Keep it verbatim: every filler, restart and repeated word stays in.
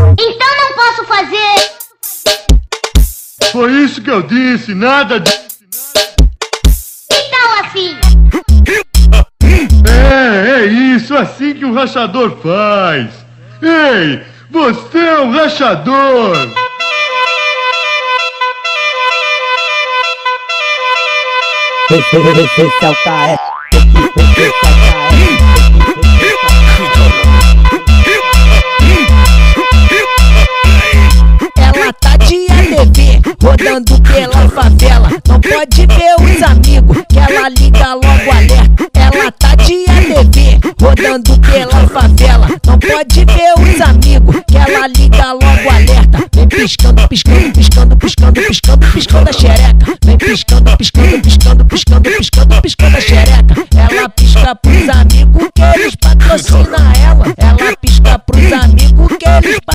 Então não posso fazer. Foi isso que eu disse, nada de... Então assim. É, é isso, assim que o rachador faz. Ei, você é um rachador. Esse é o K S. Ela tá de A T V, rodando pela favela. Não pode ver os amigos, que ela liga logo alerta. Ela tá de A T V, rodando pela favela. Não pode ver os amigos, que ela liga logo alerta. Vem piscando, piscando, piscando, piscando, piscando, piscando a xereca. Vem piscando, piscando, piscando, piscando, piscando, piscando a xereca. Ela pisca pros amigos que eles patrocinam ela. Ela